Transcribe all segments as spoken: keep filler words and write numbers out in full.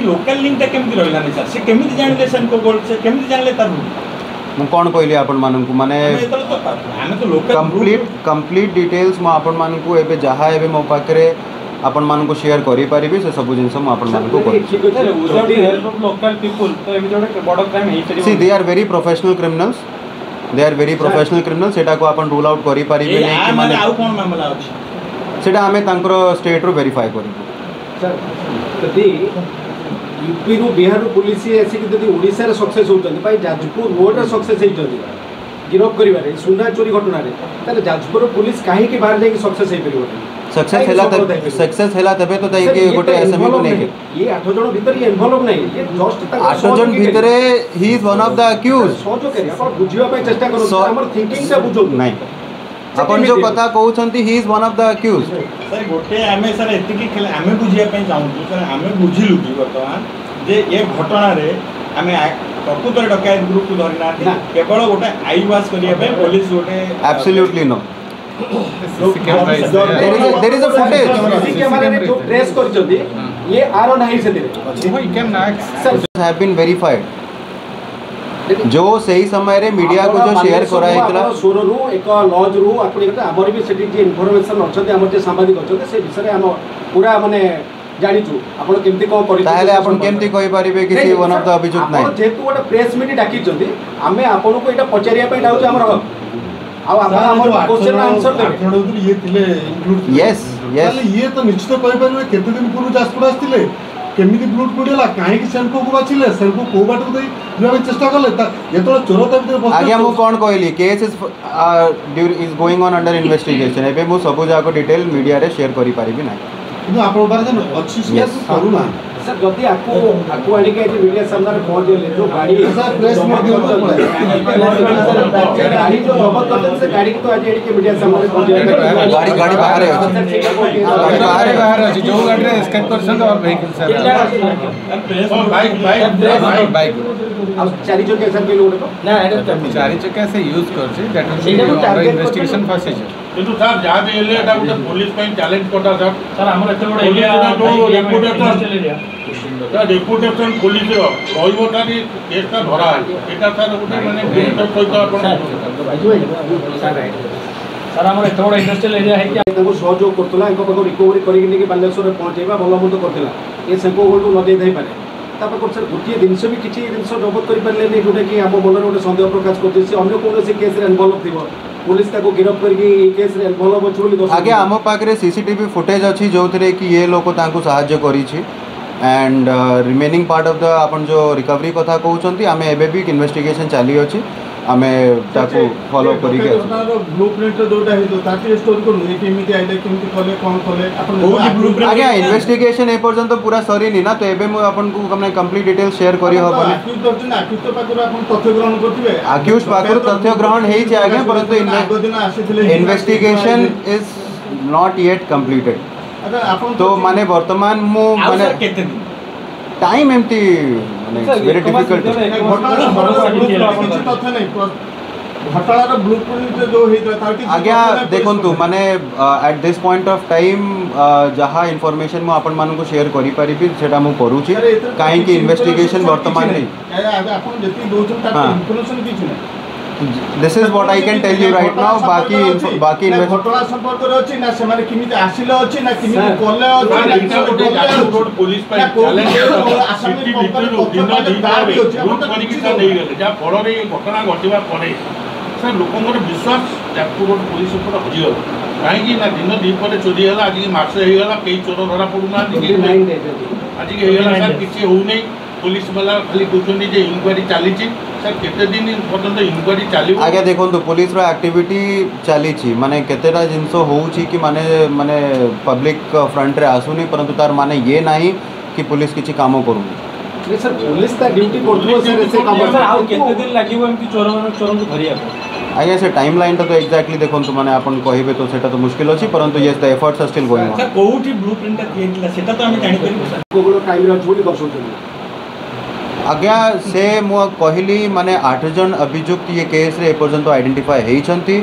Local link टा केमति रहला नै सर से केमति जानले सेनको गोल से केमति जानले तार मु कोन कहली आपण मानन को माने आमे तो लोकल कंप्लीट कंप्लीट डिटेल्स म आपण मानन को एबे जहा एबे मो पाकरे आपण मानन को शेयर करि परिबे से सब जिंस म आपण मानन को कर without help of local people तो एबे जोडे बड़ क्राइम हेइ परिबो। सी they are very professional criminals they are very professional criminal सेटा को आपण रूल आउट करि परिबे नै कि माने आउ कोन मामला अछि सेटा हमें तांकर स्टेट रो वेरीफाई करिबो सर तदी यूपी रो बिहार रो पुलिस ऐसी कि तदी ओडिसा रे सक्सेस होतन भाई जाजपुर रोड रे सक्सेस हेइ जदी गिरफ करिवारे सुना चोरी घटना रे ताले जाजपुर रो पुलिस काहे के बाहर जाई कि सक्सेस हेइ परिबो सक्सेस हैला तब सक्सेस हैला तबे तो ताई के गोटे एसएमई को लेके ये आठ जण भीतर ये इन्वॉल्व नहीं ये जस्ट आठ जण भीतर he is one of the accused सोचो करी अपन बुझियो पे चेष्टा करो हमर थिंकिंग से बुझो नहीं अपन जो कथा कहउछंती he is one of the accused sir गोटे आमे सर एतिकी खेले आमे बुझिया पे चाहू सर आमे बुझिलु कि वर्तमान जे ये घटना रे आमे प्रकृतर डकैत ग्रुप को धरना केवल गोटे आई वाश करिया पे पुलिस गोटे absolutely no there is a, there is a footage CC camera ने जो ट्रेस कर जदी ये आरो नाही से they you can sir have been verified जो सही समय रे मीडिया को जो शेयर करा हेतला सोरो रु एक लॉज रु आपनी कथा हमर भी सेठी जे इन्फॉर्मेशन अछते हमर जे सांबादिक अछते से विषय हम पूरा माने जानिचु आपण केमती को करि ताले आपण केमती कहि परिबे कि से वन ऑफ द अभियुक्त नाही जेतु गोटे प्रेस मीट डाकी जदी हमें आपण को एटा पचारिया पे डाउ हमर आ आपण हमर क्वेश्चन आंसर देबे ये थिले इंक्लूड यस यस ये तो निश्चित कहि परिबे केते दिन पूर्व जासपुर आस्तिले केमिति ब्लूट पड़ेला काहे कि सेनको को बाचिले सेनको को बाटू दे जो चेष्टा करले ये तो चोर त भीतर बस आगे मु कोन कहली case is is going on under investigation एबे मु सब जाको डिटेल मीडिया रे शेयर करि परिबि नै किंतु आपण बारे जन अच्छी से करूना सर जदी आपको आपको आनी के मीडिया सामने पहुंच गेले जो गाड़ी सर प्रेस मीडिया गाड़ी जो जब्त करते से गाड़ी तो आज एडी के मीडिया सामने पहुंच जाए गाड़ी गाड़ी बाहर है गाड़ी बाहर बाहर अछि जो गाड़ी रे स्कैन परसेंट और vehicle sir bike bike bike bike अब चारि चक्का सर के लोड को ना एटा चारि चक्का से यूज करछि that means under investigation first है किंतु सर जा भी एले एटा गुटे पुलिस पे चैलेंज कोटा सर सर हमर एते बड़ area reputation sir reputation police रो कहबो तानी केसटा धरा एटा सर गुटे माने ग्रेटर सहित आपण सर हमर एते बड़ इंडस्ट्रियल एरिया है कि ताको सहयोग करतला इनको पाको रिकवरी करिक नि बालेश्वर पहुंचेबा भलो मत करतला ए सेको गोल्ड न दे दे पारे तापर को सर गोटे जिनस भी किछि जिनस जब्त करि परले नै जोटा कि हम मनर गोटे संदेह प्रकाश करते से अन्य कोन से केस रे इन्वॉल्व थिबो पुलिस ताको गिरफ्त करके ए केस रे इन्वॉल्व अछि बोली आगे हम पाकरे सीसीटीवी फुटेज अछि जोथरे कि ये लोक तांको सहाय्य करी छी and remaining part of the अपन जो रिकवरी कथा कहउचंती हमें एबे भी इन्वेस्टिगेशन चाली अछि हमें ताको फॉलो करी के ब्लूप्रिंट जोटा हे तो ताकि स्टोरी को नहीं केमिति आइले केमिति कले कोन कले अपन बहुत ब्लूप्रिंट आगे इन्वेस्टिगेशन ए पर्यंत पूरा सरी नि ना तो एबे मु अपन को हमने कंप्लीट डिटेल शेयर करी होबनी अक्यूज दर्जन अक्यूज पाकर अपन तथ्य ग्रहण करथिबे अक्यूज पाकर तथ्य ग्रहण हेइ छै आगे परंतु आगो दिन आसीथिले investigation is not yet completed अगर अपन तो माने वर्तमान मु माने केते दिन टाइम एम्प्टी माने वेरी डिफिकल्ट तथ्य नहीं घटनार ब्लूप्रिंट जो हे तार कि आज्ञा देखंतु माने at this point of time जहा इन्फॉर्मेशन मु अपन मानको शेयर करि परिबि सेटा मु करूची काहे कि इन्वेस्टिगेशन वर्तमान नहीं अपन जति दोजन तार इन्फॉर्मेशन किछ नहीं this is what I can tell you right now बाकी बाकी घटना संपर्क रे अछि ना से माने किमिति आसिले अछि ना किमिति कोले अछि ना गोटे रोड पुलिस पे चैलेंज सिटी भीतर दिन दिन ग्रुप करी कि नहीं गले जा फल रे घटना घटिबा परे सर लोकंगर विश्वास जापुर रोड पुलिस ऊपर हजि गला काहे कि ना दिन दिन पर चोरी हला आज मास हे गला कई चोर धरा पडुना आज हे गला सर किछि हो नै पुलिस वाला खाली कहते जे इनक्वारी चली सर केते दिन पर्यंत इनक्वारी चली आगे देखो तो पुलिस रो एक्टिविटी चली माने केतेटा जिनस होउची कि माने माने पब्लिक फ्रंट रे आसुनी परंतु तार माने ये नहीं कि पुलिस किछि काम करूनी सर पुलिस ता ड्यूटी करथो सर से काम सर आ केते दिन लागिवो एमती चोर मन चोरन को धरिया आगे से टाइम लाइन तो एक्जाक्टली देखो तो माने अपन कहिबे तो सेटा तो मुश्किल अछि परंतु yes the efforts are still going on sir कोउठी ब्लूप्रिंट क्रिएट सेटा तो हम जानि परिबो सर कोगुलो टाइम रे जोली दर्शौछन आज्ञा से मु कहली माने आठ जन अभियुक्त ये केस रे पर्यंत आइडेंटिफाई हेइछंती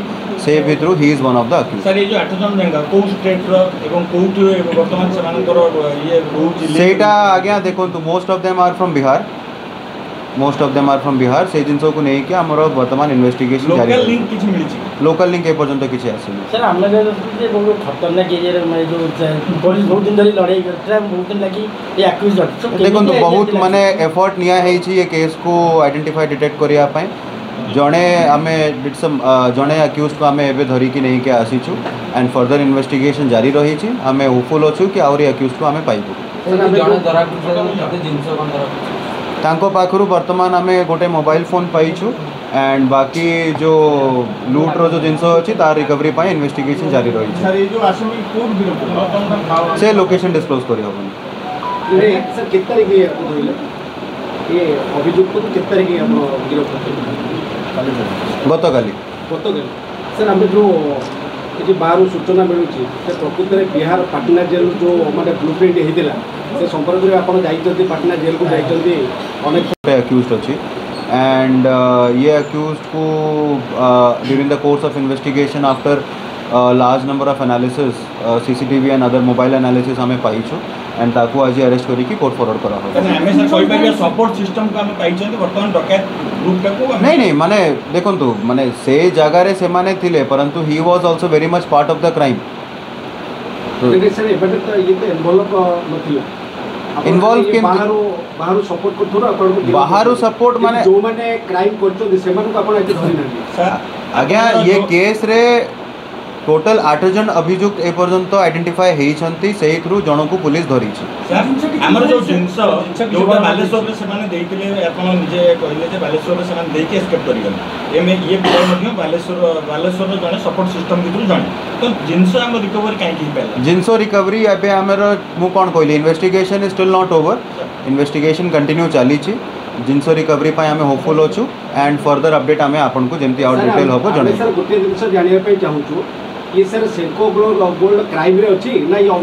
से भितर he is one of the accused. Sir ये जो आठ जन जांगा को स्टेट रो एवं कोउठी वर्तमान सेमानकर ये रहउची सेटा आज्ञा देखंतु most of them are from Bihar most of them are from Bihar से जिनसो को नहीं कि हमर वर्तमान इन्वेस्टिगेशन जारी लोकल लिंक किछ मिली छी लोकल लिंक ए पर्यंत किछ आसीनी। सर हम लगे जे बहुत खतरनाक एरिया में जो पुलिस बहुत दिन धरी लड़ाई करता है बहुत दिन लगी ये अक्यूज देखंतु बहुत माने एफर्ट निया है छी ये केस को आइडेंटिफाई डिटेक्ट करिया पय जणे आमे डिड सम जणे अक्यूज को आमे एबे धरी कि नहीं के आसीछु एंड फर्दर इन्वेस्टिगेशन जारी रही छी आमे होपफुल अछु कि आउरी अक्यूज को आमे पाइबो। जणे धरा कते जिंस कोन धरा तांको पाखरु वर्तमान आमे गोटे मोबाइल फोन पाइछु एंड बाकी जो लूट रो जो जिनस अछि तार रिकवरी पाए इन्वेस्टिगेशन जारी रही सर ये जो आसामी कोड गिरफ्तार से लोकेशन डिस्क्लोज करी होबन। ये सर कित तारीख के आपको धइले ये अभियुक्त को कित तारीख के आप गिरफ्तार करले गत काली गत काली सर हम जो किसी बाहर सूचना मिलूँ से प्रकृत में बिहार पाटना जेल जो माने ब्लूप्रिंट होता से संपर्क में आप जाइए पाटना जेल को जाइए अनेक अक्यूज अच्छी एंड ये अक्यूज को during the course of investigation after large number of analysis CCTV and other mobile analysis हमें पाइछु एंड ताकू आज अरेस्ट करके कोर्ट फॉरवर्ड करा हो। हमें सर कोई बार सपोर्ट सिस्टम को हमें पाइछन वर्तमान डकैत ग्रुप को नहीं नहीं माने देखंतु माने से जगह रे से माने थिले परंतु he was also very much part of the crime. Sir एबे तो ये तो इन्वॉल्व नथिला इन्वॉल्व के बाहर बाहर सपोर्ट करथुरा अपन बाहर सपोर्ट माने जो माने क्राइम करछो से माने अपन एते धरि ना सर आज्ञा ये केस रे टोटल आठ जन अभियुक्त ए पर्यंत आइडेंटिफाई हेइछंती सेही थ्रू जण को पुलिस धरी छी। सर हमर जो जिंस जो बालेश्वर रे से माने देइतिले अपन निजे कहले जे बालेश्वर रे से माने देइके एस्केप करि गला एमे ये पूरा मध्य बालेश्वर बालेश्वर रे जने सपोर्ट सिस्टम भितर जने तो जिंस हम रिकवर काहे कि पेला जिनसो रिकवरी एबे हमर मु कोन कहली investigation is still not over investigation continue चाली छी जिनसो रिकवरी पाए हमें होपफुल होछु एंड फर्दर अपडेट हमें आपन को जेंति और डिटेल होबो जने। सर गोटे दिन जानिया पे चाहू छु ये सर सेंको गोल्ड क्राइम रे अछि ना ये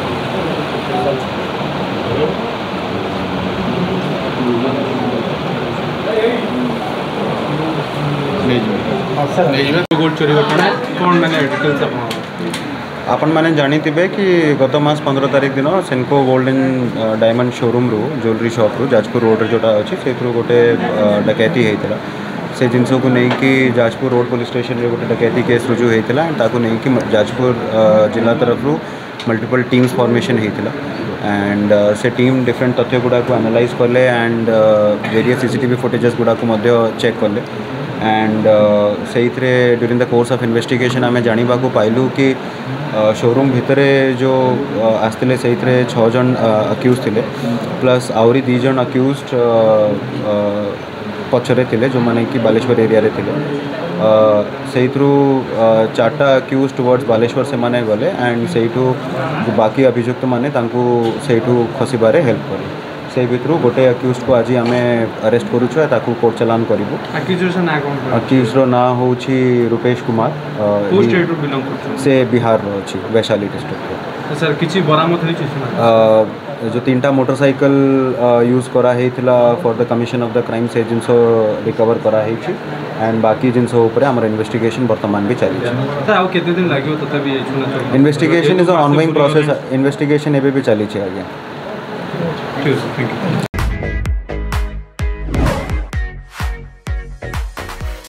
गोल्ड चोरी घटना कौन मैंने डिटेल्स आपण मैंने जानीथिबे कि गत मास पंद्रह तारीख दिन Senco gold and diamond showroom रू ज्वेलरी शॉप रू जाजपुर रोड जोटा अच्छी से गोटे डकैती होता से जिनस को नहीं कि जाजपुर रोड पुलिस स्टेशन रे गोटे डकैती केस रुजु होता एंड ताको नहीं कि जाजपुर जिला तरफ रू मल्टीपल टीम्स फॉर्मेशन होता एंड से टीम डिफरेंट तथ्य गुड़ा को एनालाइज कले एंड वेरियस सीसीटीवी फुटेजेस गुड़ा को मध्य चेक कले एंड से during the course of investigation आम जाना पाइलु कि शोरूम भितर जो आसते से छः जन अक्यूज थे प्लस आहरी दी जन अक्यूज पछरे थे जो मैंने कि बालेश्वर एरिया रे थे से चार्टा अक्यूज टुवर्ड्स बालेश्वर से माने गले एंड से बाकी अभियुक्त माने तांकु से खसबार हेल्प करे से भितर गोटे अक्यूज को आज आम अरेस्ट करुछु ताकू कोर्ट चलान करूँ। अक्यूज रो ना हूँ रूपेश कुमार से बिहार अच्छी वैशाली डिस्ट्रिक्ट सर किसी बरामद जो तीन टा मोटरसाइकिल यूज करा for the commission of the crime से जिनस रिकवर करा एंड बाकी जिनस आम इन्वेस्टिगेशन वर्तमान भी चली दिन लगे investigation is ongoing process investigation एबे भी चली आज्ञा। Thank you.